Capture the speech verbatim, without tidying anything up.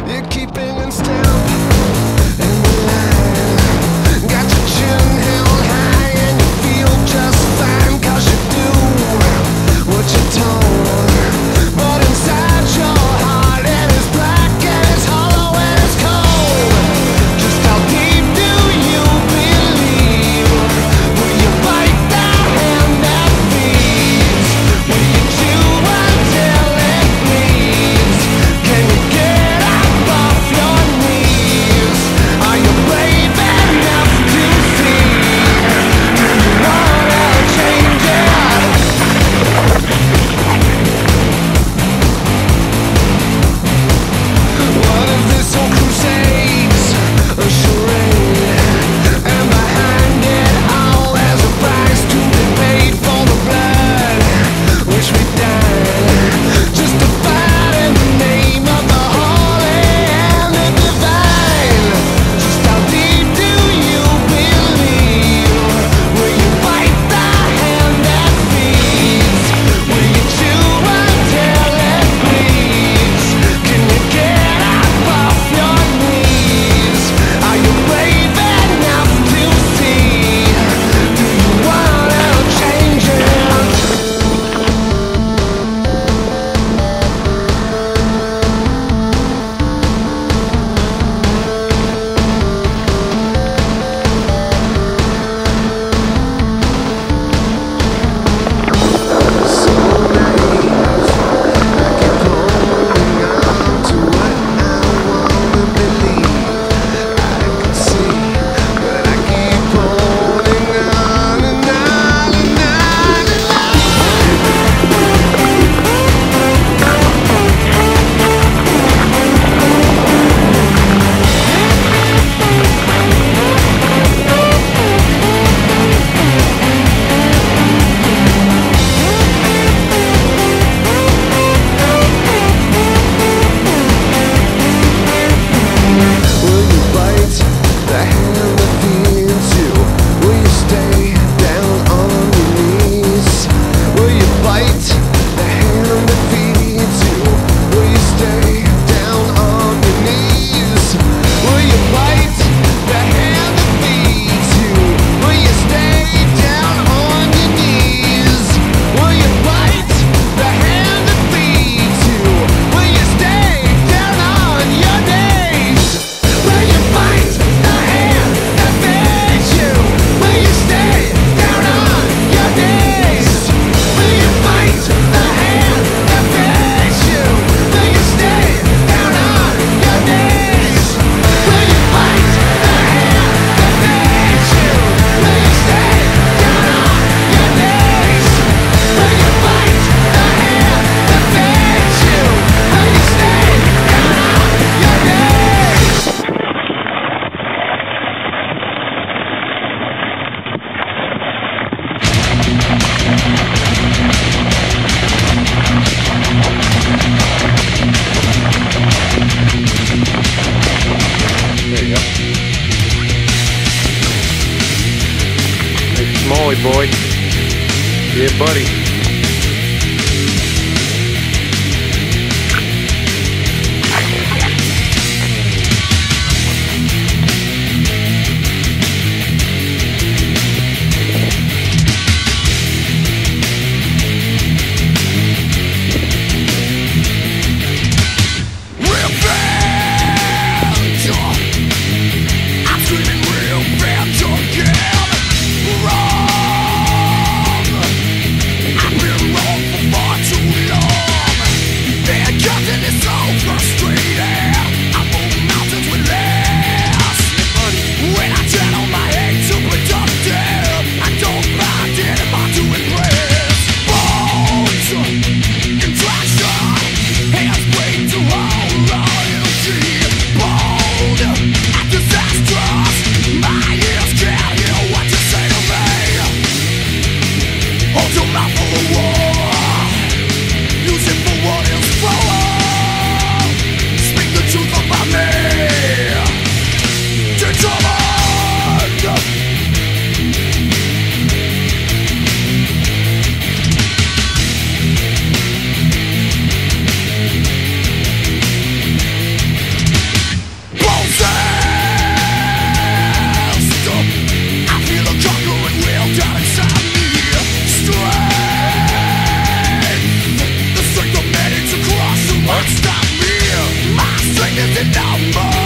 You're keeping in step in the line. Got your chin held high and you feel just fine, 'cause you do what you're told. But inside your heart it is black and it's hollow and it's cold. Just how deep do you believe? Will you bite the hand that feeds? Will you chew until it bleeds? Can you get up off your knees? Are you brave enough to see? Do you wanna change it? What if this whole crusade's a charade? And behind it all there's a price to be paid for the blood which we died just to fight in the name of the holy and the divine. Just how deep do you believe? Will you bite the hand that feeds? Will you chew until it bleeds? Can you get up off your knees? Are you brave enough to see? Do you wanna change it? So naive, I keep holding on to what I wanna believe. I can see, but I keep holding on and on and on and Will you bite the hand that feeds you? Will you stay down on your knees? Will you bite the hand that feeds you? Will you stay down on your knees? Will you bite the hand that feeds you? Will you stay down on your knees? Will you bite the hand that feeds you? Will you stay down on your knees? Will you bite the hand that feeds you? Will you stay down on your knees? Will you bite the hand that feeds you? Will you stay down on your knees? Will you bite the hand that feeds you? Will you stay down on your knees? Will you bite the hand that feeds you? Will you stay down on your knees? There you go. Hey, Smalley boy. Yeah, buddy. I'm screaming real bad again. Wrong. is a number.